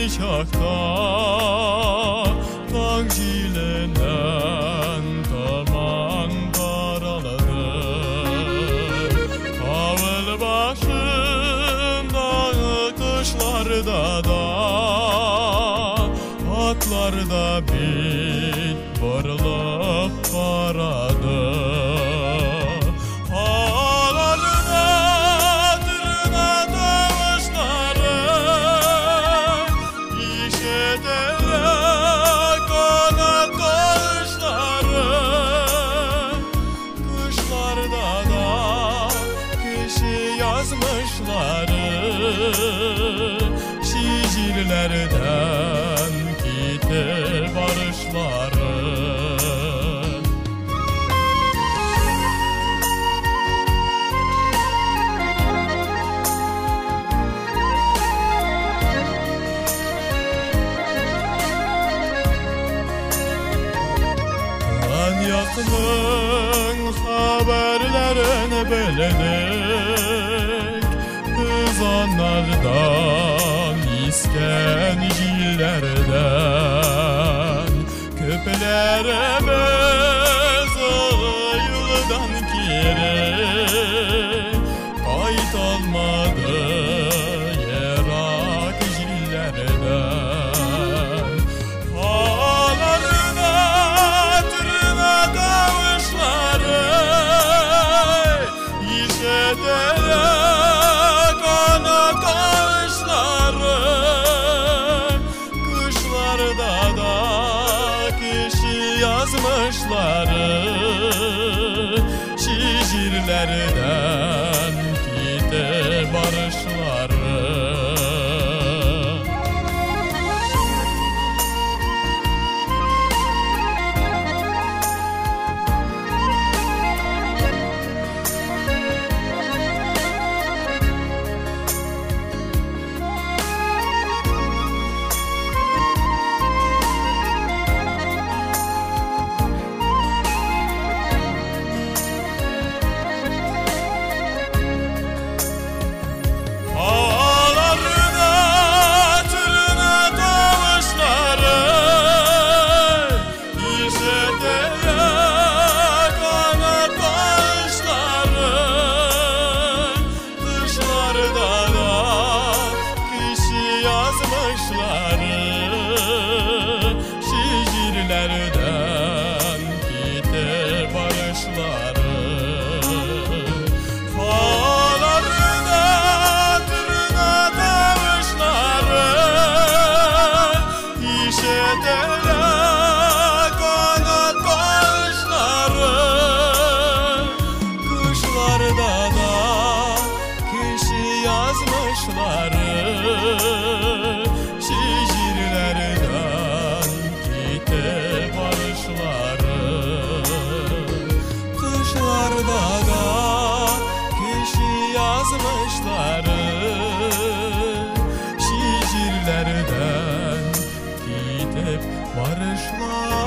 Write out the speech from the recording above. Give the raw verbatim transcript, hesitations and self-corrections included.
çakta tankçilenen taman karaladır. Havıl başında kışlarda da atlarda bit varılıp paradı. Ağlarına tırına davuşları işederek kanat kuşları. Kışlarda da kışı yazmışları şiirlerden gitti barışları. Yakının haberlerini bildik, kızanlardan, iskencilerden, köpelerimiz yıldan kiri kayıt olmadı yerak jillerden. Ağlarına tırına kavuşları işederek ana kavuşları. Kışlarda da kışı yazmışları şiirlerden gitti barışları. Şiirlerden gitti barışları. Ağlarına tırına kavuşları işederek ana kavuşları. Kışlarda da kışı yazmışları şiirlerden gitti barışları. Kışlarda da kışı yazmışları şiirlerden gidip barışlar.